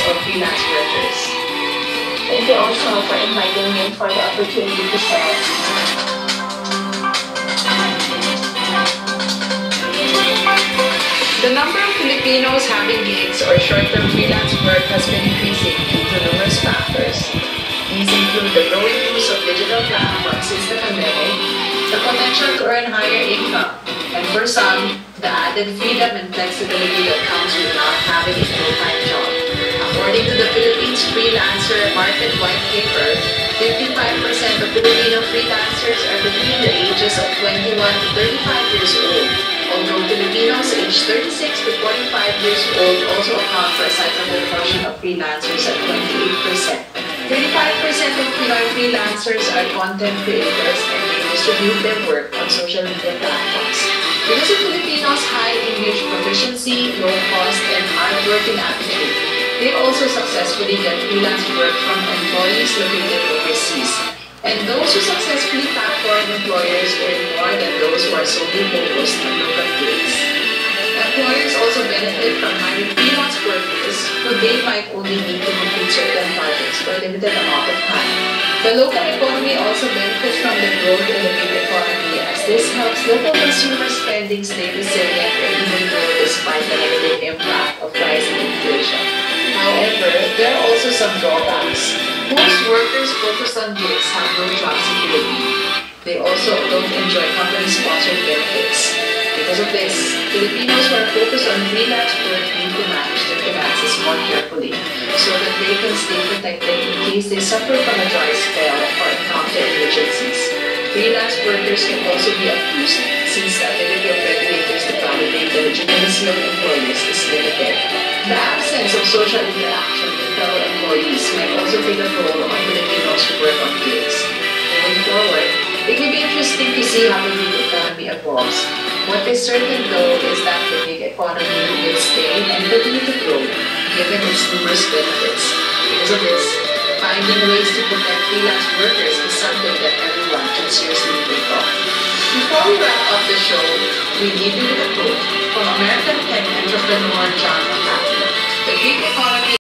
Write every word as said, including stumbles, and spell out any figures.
for freelance workers. Thank you also for inviting me for the opportunity to share. The number of Filipinos having gigs or short-term freelance work has been increasing due to numerous factors. These include the growing use of digital platforms since the pandemic, the potential to earn higher income, and for some, the added freedom and flexibility that comes with not having a full-time job. According to the Philippines Freelancer Market White Paper, fifty-five percent of Filipino freelancers are between the ages of twenty-one to thirty-five years old, although Filipinos aged thirty-six to forty-five years old also account for a sizable portion of freelancers at twenty-eight percent. thirty-five percent of Pinoy freelancers are content creators and they distribute their work on social media platforms. Because of Filipinos' high English proficiency, low cost, and hard-working attitude, they also successfully get freelance work from employees located overseas. And those who successfully tap foreign employers earn more than those who are solely focused on local gigs. Employers also benefit from hiring freelance workers who they might only need to complete certain projects for a limited amount of time. The local economy also benefits from the growth in the gig economy as this helps local consumer spending stay resilient and even grow despite the negative impact of rising inflation. However, there are also some drawbacks. Most workers focused on gigs have no job security. They also don't enjoy company-sponsored benefits. Because of this, Filipinos who are focused on freelance work need to manage their finances more carefully so that they can stay protected in case they suffer from a dry spell or encounter emergencies. Freelance workers can also be abused since the ability of regulators to validate the legitimacy of employees is limited. The absence of social interaction with fellow employees might also take a toll on Filipinos who work on gigs. Moving forward, it will be interesting to see how the gig economy evolves. What is certain though is that the gig economy will stay and continue to grow given its numerous benefits. Because of this, finding ways to protect freelance workers is something that everyone should seriously think of. Before we wrap up the show, we leave you with a quote from American tech entrepreneur John McAfee. The gig economy